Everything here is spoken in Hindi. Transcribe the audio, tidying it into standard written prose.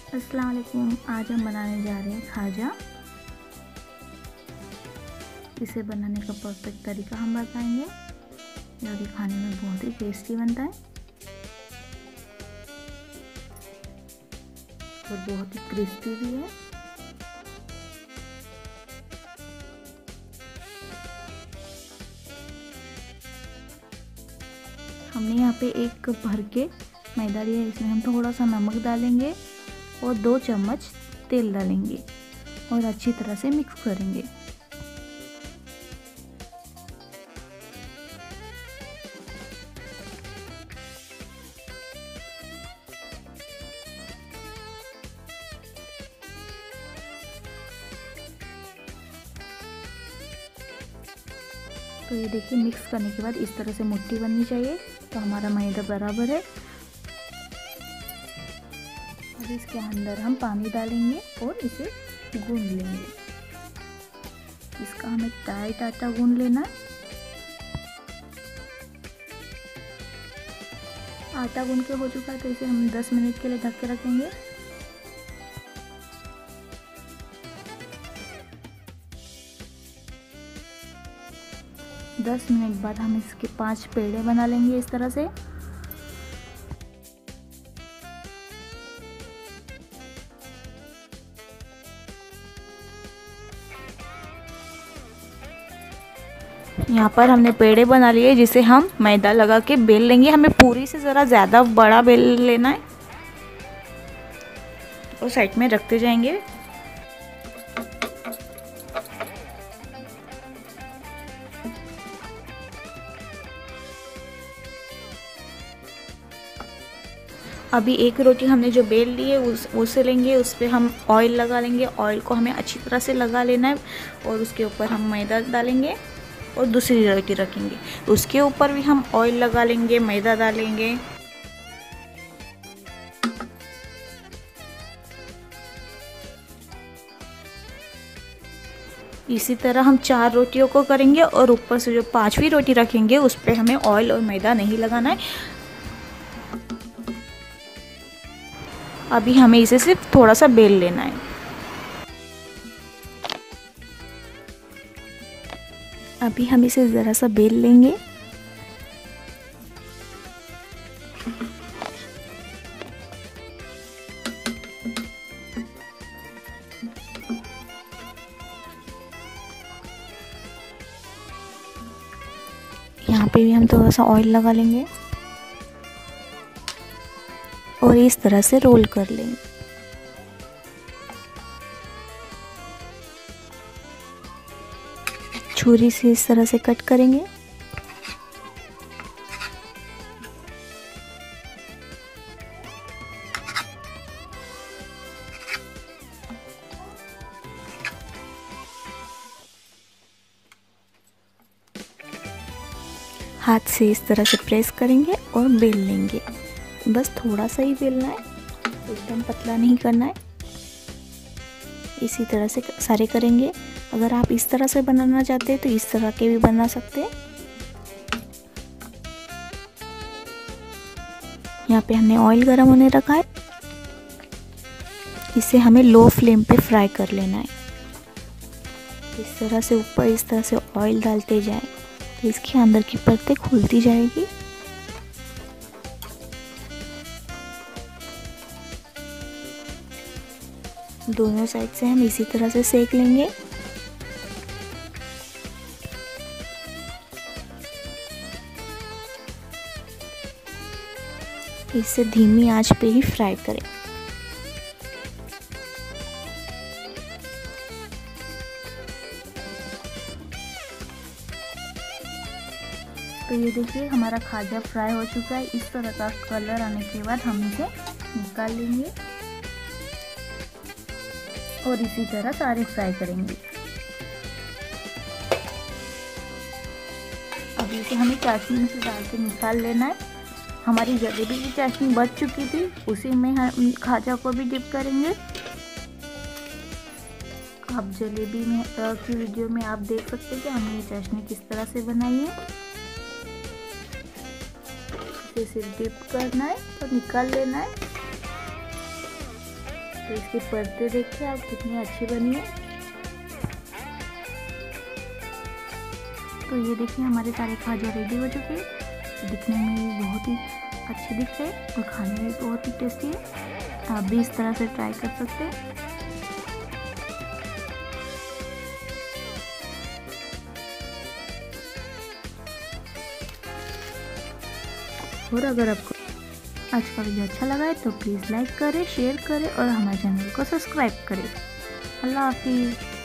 अस्सलाम वालेकुम। आज हम बनाने जा रहे हैं खाजा। इसे बनाने का परफेक्ट तरीका हम बताएंगे और ये खाने में बहुत ही टेस्टी बनता है और बहुत ही क्रिस्पी भी है। हमने यहाँ पे एक कप भर के मैदा लिया है। इसमें हम थोड़ा सा नमक डालेंगे और 2 चम्मच तेल डालेंगे और अच्छी तरह से मिक्स करेंगे। तो ये देखिए, मिक्स करने के बाद इस तरह से मुट्ठी बननी चाहिए। तो हमारा मैदा बराबर है। अब इसके अंदर हम पानी डालेंगे और इसे गूंद लेंगे। इसका हमें टाइट आटा गूंद लेना है। आटा गूंद के हो चुका है तो इसे हम 10 मिनट के लिए ढक के रखेंगे। दस मिनट बाद हम इसके 5 पेड़े बना लेंगे इस तरह से। यहाँ पर हमने पेड़े बना लिए जिसे हम मैदा लगा के बेल लेंगे। हमें पूरी से ज़रा ज़्यादा बड़ा बेल लेना है और साइड में रखते जाएंगे। अभी एक रोटी हमने जो बेल ली है उसे लेंगे, उस पर हम ऑयल लगा लेंगे। ऑयल को हमें अच्छी तरह से लगा लेना है और उसके ऊपर हम मैदा डालेंगे और दूसरी रोटी रखेंगे। उसके ऊपर भी हम ऑयल लगा लेंगे, मैदा डालेंगे। इसी तरह हम 4 रोटियों को करेंगे और ऊपर से जो 5वीं रोटी रखेंगे उस पर हमें ऑयल और मैदा नहीं लगाना है। अभी हमें इसे सिर्फ थोड़ा सा बेल लेना है। अभी हम इसे ज़रा सा बेल लेंगे। यहाँ पे भी हम थोड़ा सा ऑयल लगा लेंगे और इस तरह से रोल कर लेंगे। छुरी से इस तरह से कट करेंगे। हाथ से इस तरह से प्रेस करेंगे और बेल लेंगे। बस थोड़ा सा ही बेलना है, एकदम पतला नहीं करना है। इसी तरह से सारे करेंगे। अगर आप इस तरह से बनाना चाहते हैं तो इस तरह के भी बना सकते हैं। यहाँ पे हमने ऑयल गरम होने रखा है। इसे हमें लो फ्लेम पे फ्राई कर लेना है। इस तरह से ऊपर इस तरह से ऑयल डालते जाएं तो इसके अंदर की परतें खुलती जाएगी। दोनों साइड से हम इसी तरह से सेक लेंगे। इसे धीमी आंच पे ही फ्राई करें। तो ये देखिए, हमारा खाजा फ्राई हो चुका है। इस तरह का कलर आने के बाद हम इसे निकाल लेंगे और इसी तरह सारे फ्राई करेंगे। अब इसे हमें चाशनी में से डाल के निकाल लेना है। हमारी जलेबी की चाशनी बच चुकी थी, उसी में हम खाजा को भी डिप करेंगे। आप जलेबी में की वीडियो में आप देख सकते हैं कि हमने ये चाशनी किस तरह से बनाई है। इसे सिर्फ डिप करना है और निकाल लेना है। तो इसके परते देखिए आप कितनी अच्छी बनी है। तो ये देखिए हमारे सारे खाजा रेडी हो चुके हैं। दिखने में भी बहुत ही अच्छे दिख रहे हैं और खाने में बहुत ही टेस्टी है। आप भी इस तरह से ट्राई कर सकते हैं। और अगर आपको आज का वीडियो अच्छा लगा है तो प्लीज़ लाइक करें, शेयर करें और हमारे चैनल को सब्सक्राइब करें। अल्लाह हाफिज़।